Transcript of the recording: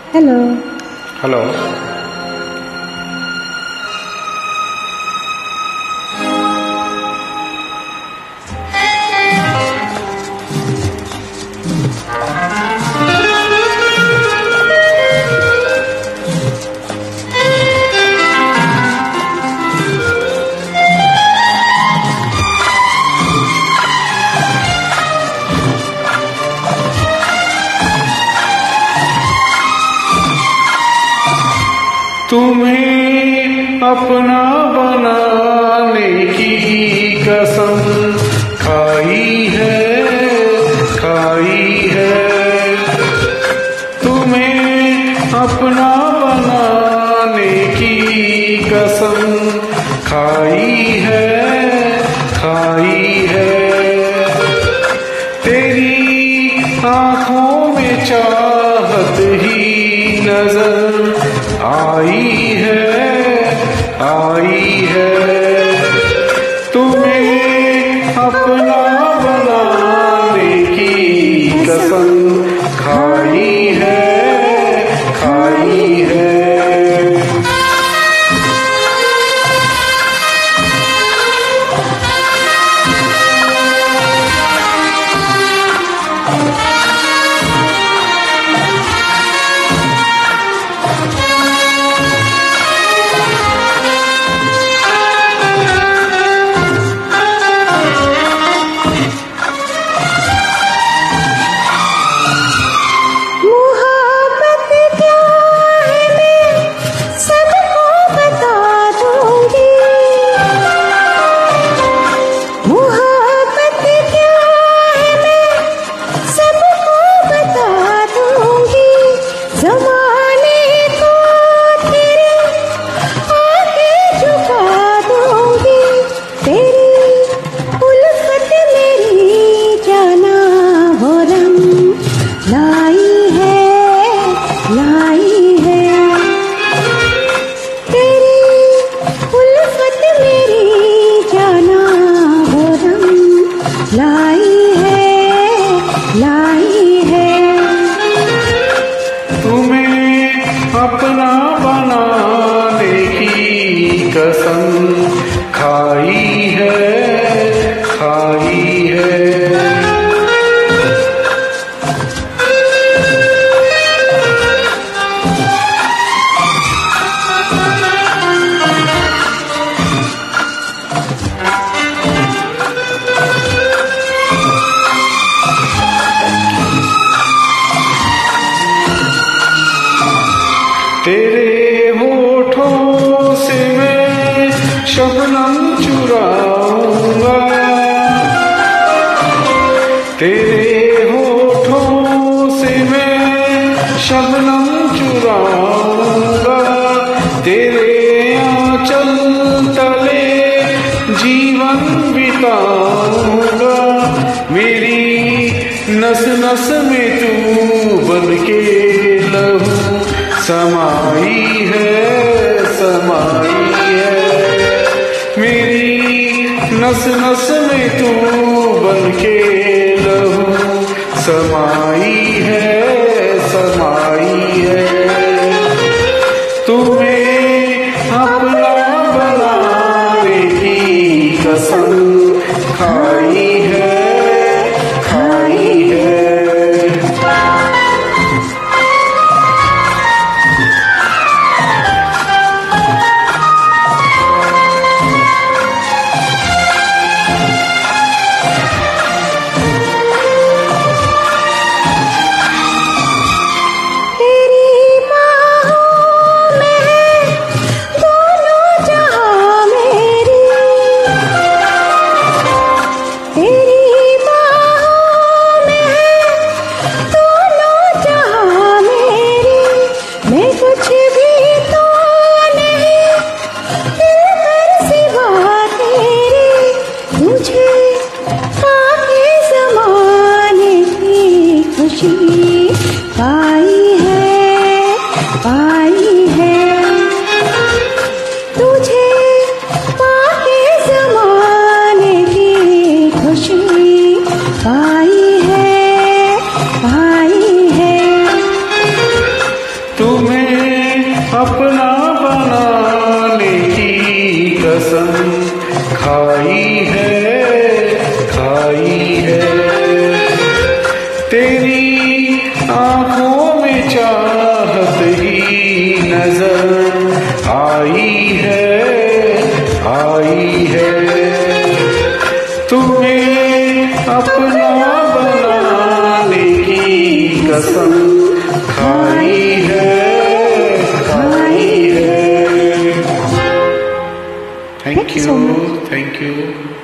Hello. Hello. तुम्हें अपना बनाने की कसम खाई है। तुम्हें अपना बनाने की कसम खाई है। तेरी आंखों में चाहत ही नजर आई है। तुम्हें अपना बनाने की कसम खाई है। तुम्हें अपना बनाने की कसम खाई है। तेरे होठों से मैं शबनम चुराऊंगा। तेरे होठों से मैं शबनम चुराऊंगा। तेरे आंचल तले जीवन बिताऊंगा। मेरी नस नस में तू बनके लहू समाई है। मेरी नस नस में तू बनके लहू समाई है। तुम्हें अपना बनाने की कसम खाई है। खाई है, तुम्हें अपना बनाने की कसम खाई है, खाई है। Thank you, thank you.